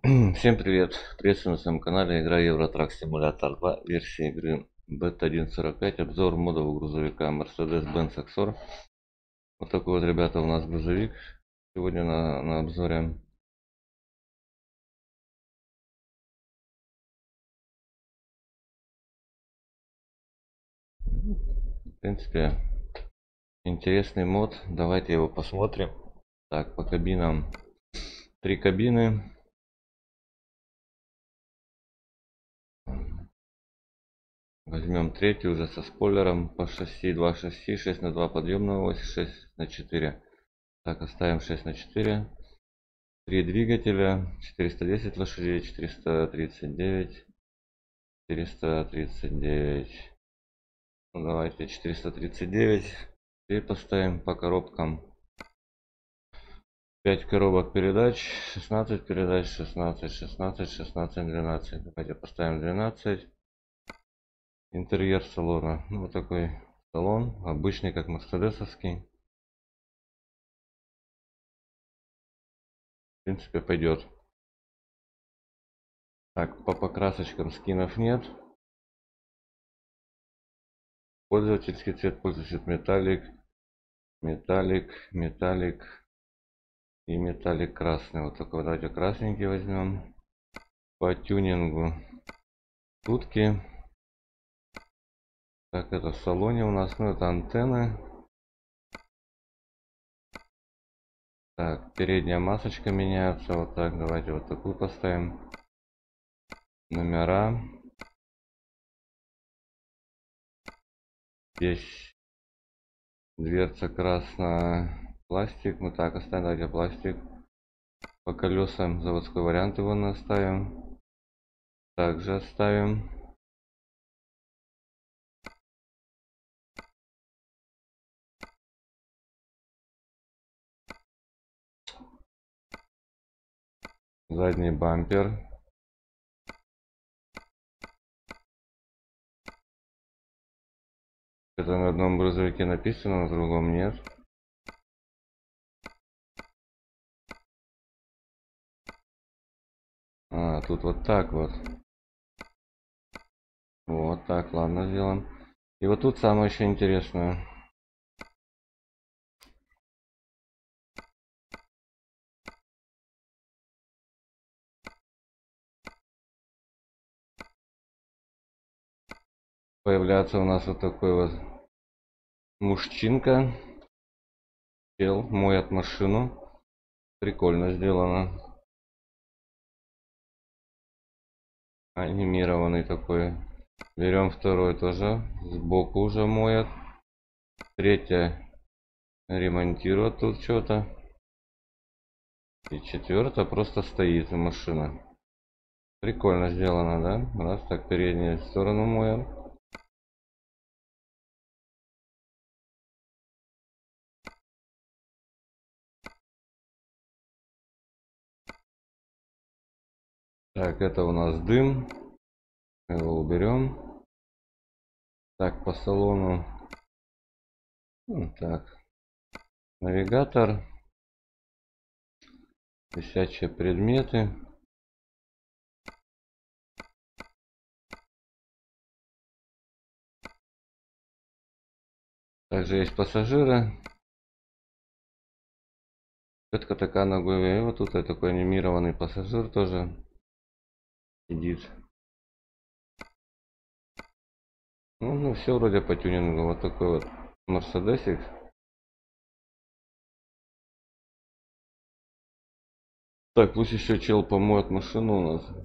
Всем привет! Приветствую на своем канале. Игра Евротрак Simulator 2. Версия игры Beta 1.45. Обзор модового грузовика Mercedes-Benz Axor. Вот такой вот, ребята, у нас грузовик. Сегодня на обзоре. В принципе, интересный мод. Давайте его посмотрим. Так, по кабинам. 3 кабины. Возьмем третью уже со спойлером. По шасси 2 шасси, 6 на 2 подъемная ось, 6 на 4. Так, оставим 6 на 4. 3 двигателя, 410 лошадей, 439, 439. Ну, давайте 439. Теперь поставим по коробкам. 5 коробок передач, 16 передач, 16, 16, 16, 12. Давайте поставим 12. Интерьер салона. Ну, вот такой салон, обычный, как мерседесовский. В принципе, пойдет. Так, по покрасочкам скинов нет. Пользовательский цвет, пользовательский металлик, металлик и металлик красный. Вот такой, давайте красненький возьмем. По тюнингу тутки. Так, это в салоне у нас, ну это антенны. Так, передняя масочка меняется. Вот так, давайте вот такую поставим. Номера. Здесь дверца красная. Пластик. Ну так, оставим, давайте пластик. По колесам заводской вариант его наставим. Также оставим. Задний бампер. Это на одном грузовике написано, на другом нет. А, тут вот так вот. Вот так, ладно, сделаем. И вот тут самое еще интересное. Появляется у нас вот такой вот мужчинка. Чел моет машину. Прикольно сделано. Анимированный такой. Берем второй тоже. Сбоку уже моет. Третья ремонтирует тут что-то. И четвертая просто стоит машина. Прикольно сделано, да? Раз так переднюю сторону моем. Так, это у нас дым. Его уберем. Так, по салону. Так. Навигатор. Висячие предметы. Также есть пассажиры. Сетка такая ногой. И вот тут такой анимированный пассажир тоже сидит. Ну все вроде по тюнингу. Вот такой вот Мерседесик. Так, пусть еще чел помоет машину у нас.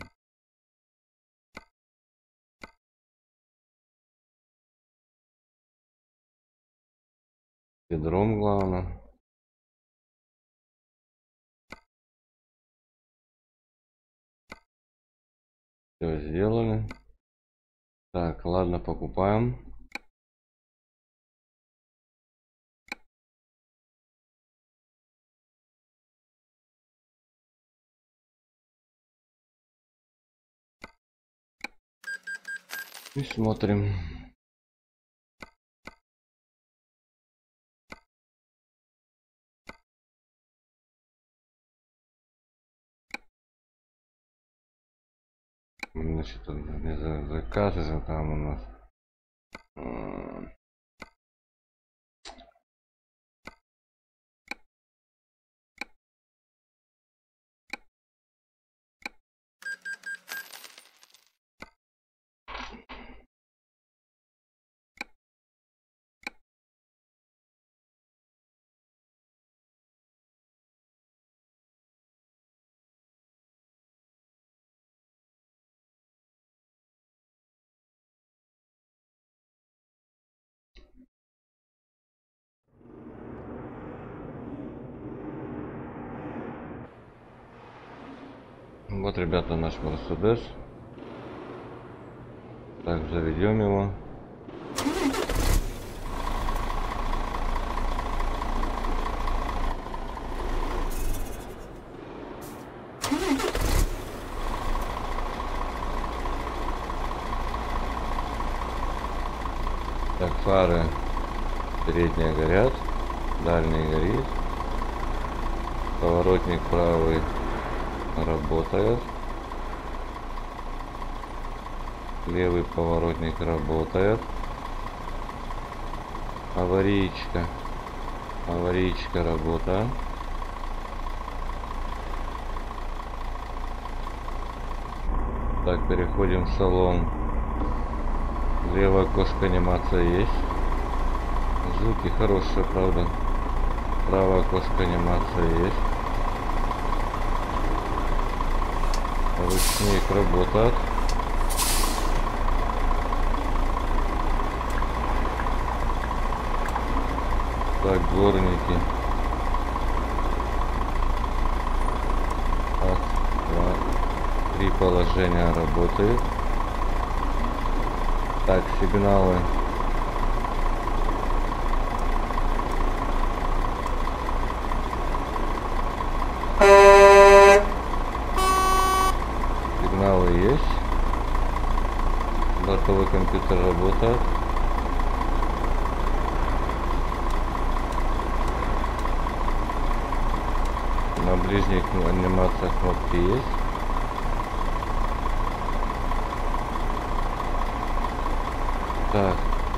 Ведром главное. Все сделали. Так, ладно, покупаем. И смотрим. Значит, заказы же там у нас. Вот, ребята, наш Мерседес. Так, заведем его. Так, фары передние горят, дальний горит, поворотник правый работает, левый поворотник работает, аварийка работает. Так, переходим в салон. Левое окошко анимация есть. Звуки хорошие, правда. Правое окошко анимация есть. Ручник работает. Так, дворники. Раз, два, три положения работают. Так, сигналы. Сигналы есть. Бортовой компьютер работает. На ближних анимациях кнопки есть. Так.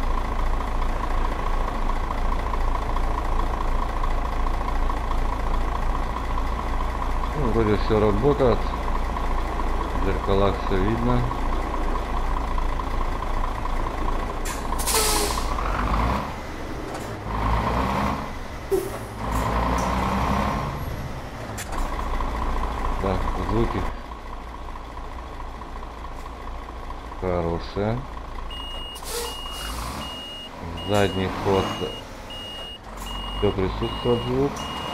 Ну, вроде все работает. В зеркалах все видно. Так, звуки хорошие. Задний ход, все присутствует звук.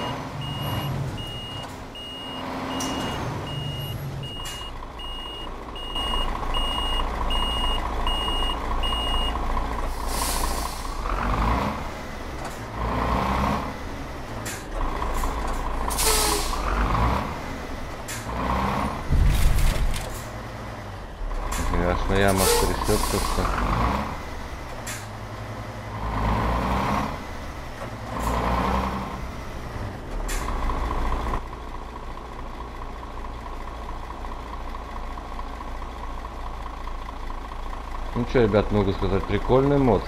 Аж на ямах трясется все. Ну что, ребят, могу сказать, прикольный мод.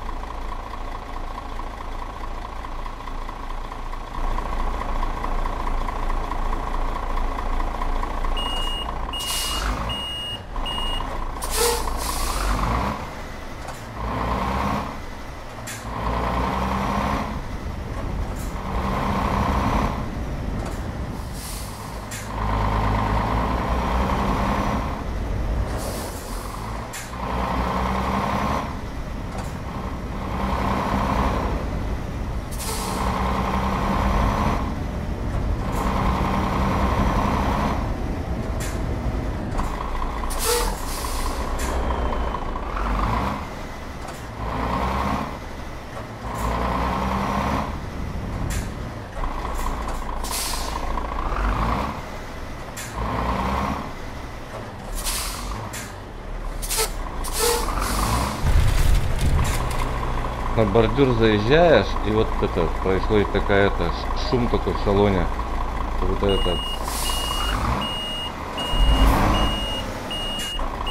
На бордюр заезжаешь, и вот это происходит такая-то шум такой в салоне. Вот это.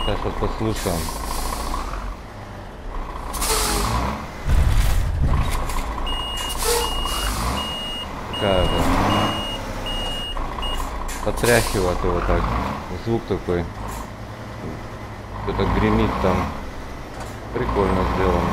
Сейчас вот послушаем. Какая-то. Потряхивает его так. Звук такой. Что-то гремит там. Прикольно сделано.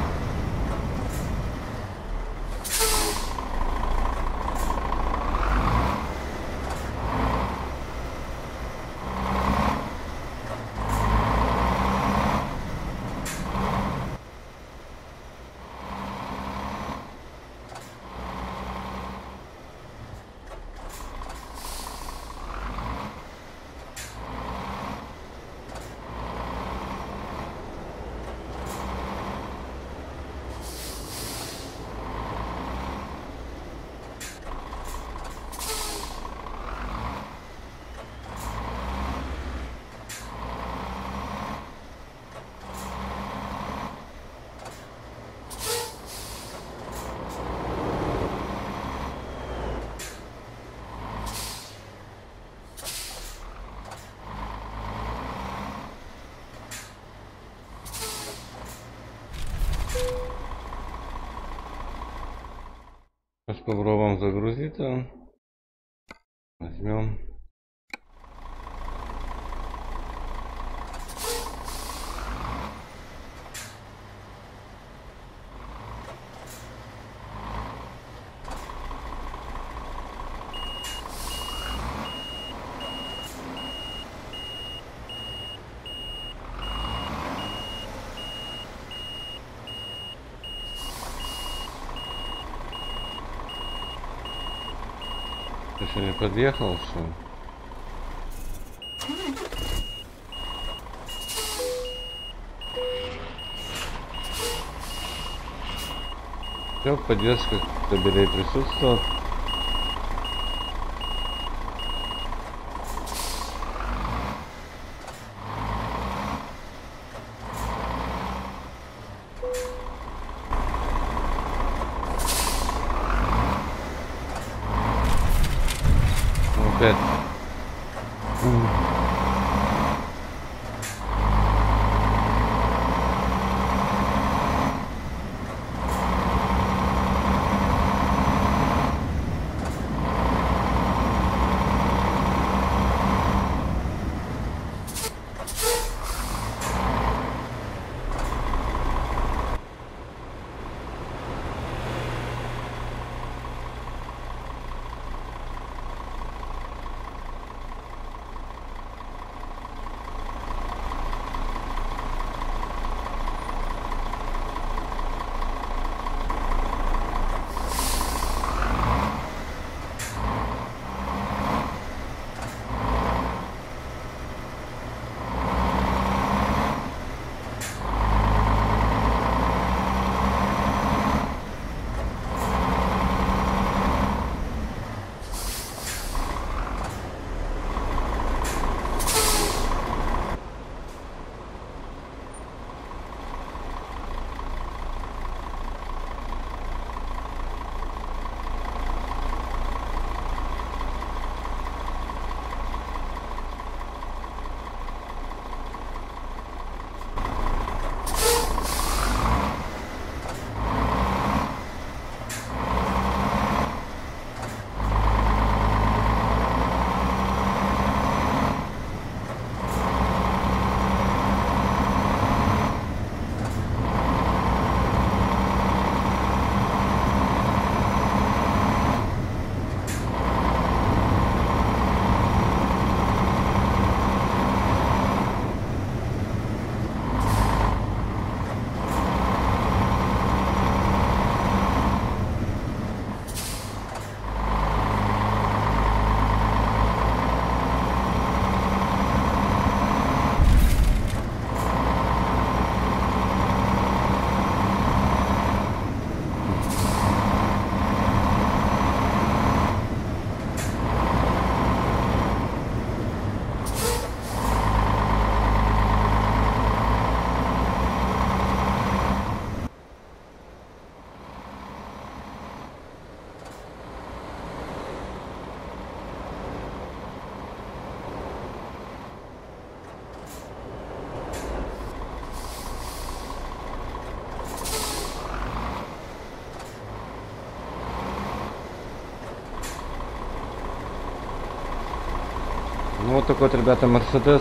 Сейчас попробуем загрузиться. Возьмем. Еще не подъехал, что? Все, поддержка кабелей присутствует. Опять. Ну вот такой вот, ребята, Мерседес.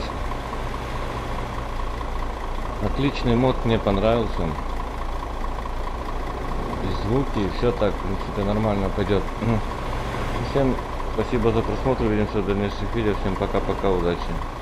Отличный мод, мне понравился. И звуки, и все так, в принципе, нормально пойдет. Всем спасибо за просмотр, увидимся в дальнейших видео. Всем пока-пока, удачи.